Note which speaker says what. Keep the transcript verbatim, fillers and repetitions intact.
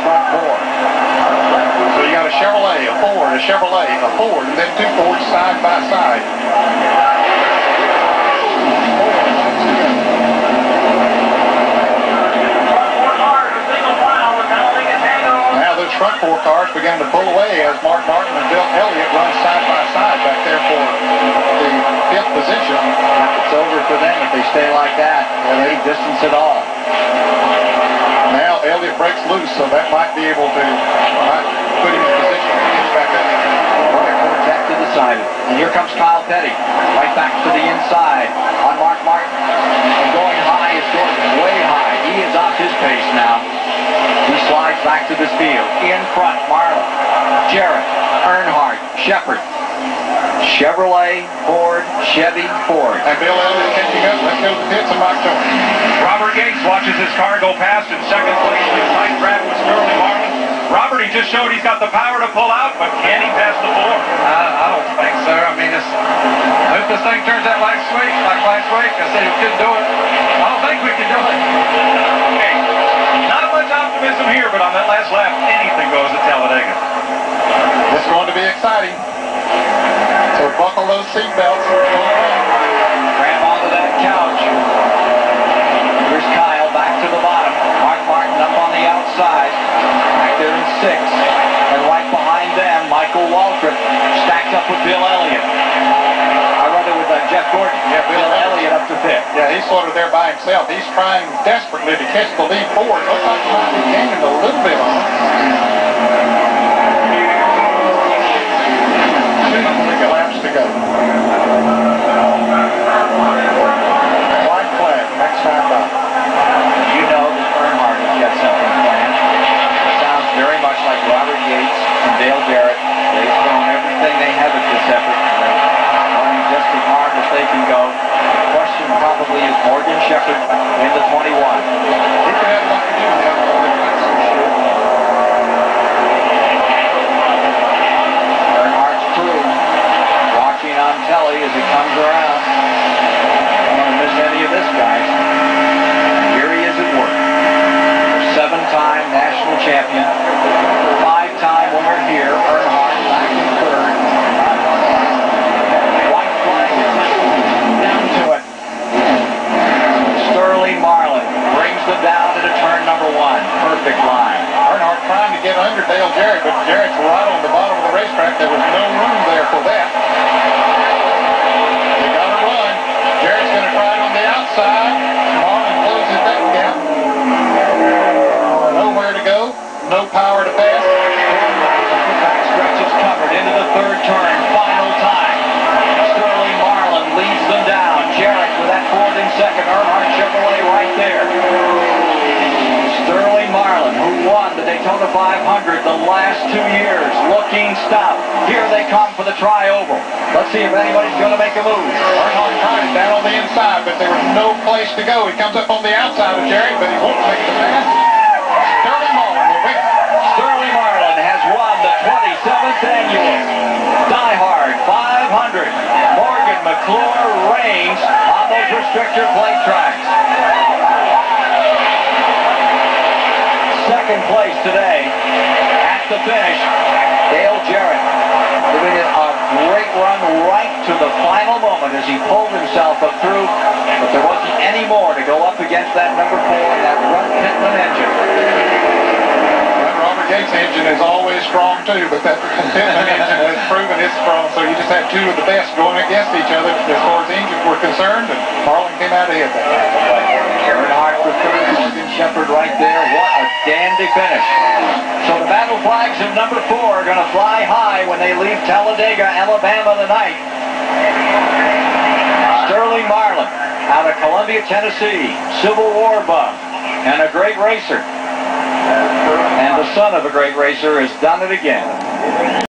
Speaker 1: front four.
Speaker 2: So you got a Chevrolet, a Ford, a Chevrolet, a Ford, and then two Fords side by side. Now those front four cars began to pull away as Mark Martin and Bill Elliott run side by side back there for the fifth position.
Speaker 1: It's over for them if they stay like that. They distance it all.
Speaker 2: Now Elliott breaks loose, so that might be able to might put him in position to get back up.
Speaker 1: Back to the side. And here comes Kyle Petty. Right back to the inside on Mark Martin. And going high is Gordon. Way high. He is off his pace now. He slides back to this field. In front, Marlin, Jarrett, Earnhardt, Shepard. Chevrolet, Ford, Chevy, Ford.
Speaker 2: And Bill Elliott catching up. Let's go to the pits and Mike Jones.
Speaker 3: Robert Yates watches his car go past in second place in the tight track with Sterling Marlin. Robert, he just showed he's got the power to pull out, but can he pass the four?
Speaker 4: I, I don't think so. I mean, it's, I hope this thing turns out last week, like last week. I said we couldn't do it. I don't think we can do it.
Speaker 3: Okay, not much optimism here, but on that last lap, anything goes at Talladega.
Speaker 2: It's going to be exciting. So buckle those seatbelts.
Speaker 1: Grab onto that couch. Here's Kyle back to the bottom. Mark Martin up on the outside. Back there in six. And right behind them, Michael Waltrip stacked up with Bill Elliott. I rather with uh, Jeff Gordon.
Speaker 2: Yeah,
Speaker 1: Bill Elliott up to fifth.
Speaker 2: Yeah, he's sort of there by himself. He's trying desperately to catch the lead forward. Looks like he might be gaining a little bit on it. Laps to go. White flag, next time by.
Speaker 1: You know that Earnhardt has got something planned. It sounds very much like Robert Yates and Dale Jarrett. They've thrown everything they have at this effort. They're running just as hard as they can go. The question probably is Morgan Shepard in the twenty-one.
Speaker 2: He could have a lot to do with that.
Speaker 1: Earnhardt's crew watching on telly as it comes around. I don't want to miss any of this, guys. Here he is at work. Seven-time national champion. Five-time winner here. Earnhardt back in third. White flag down to it. Sterling Marlin brings them down into turn number one. Perfect line.
Speaker 2: Earnhardt trying to get under Dale Jarrett, but Jarrett's right on the bottom of the racetrack. There was no room there for that. They got to run. Jarrett's going to try it on the outside. Marlin closes that gap. Nowhere to go. No power to pass.
Speaker 1: The back stretch is covered into the third turn. Final time. Sterling Marlin leads them down. Jarrett with that Ford in second. Earnhardt Chevrolet right there. Sterling Marlin, who won the Daytona five hundred the last two years. Looking stop. Here they come for the tri-oval. Let's see if anybody's going to make a move.
Speaker 2: Earnhardt tried it down on the inside, but there was no place to go. He comes up on the outside of Jarrett, but he won't make the pass. Sterling Marlin will win.
Speaker 1: Sterling Marlin has won the twenty-seventh annual DieHard five hundred. Morgan-McClure reigns on those restrictor-plate tracks. Second place today at the finish, Dale Jarrett giving it a great run right to the final moment as he pulled himself up through, but there wasn't any more to go up against that number four, that Runt Pittman engine.
Speaker 2: That Robert Yates engine is always strong too, but that Pittman engine has proven it's strong, so you just have two of the best going against each other as far as engines were concerned, and Marlin came out ahead that time.
Speaker 1: Earnhardt for third, Morgan Shepard right there. What a dandy finish. So the battle flags of number four are going to fly high when they leave Talladega, Alabama tonight. Sterling Marlin out of Columbia, Tennessee, Civil War buff, and a great racer. And the son of a great racer has done it again.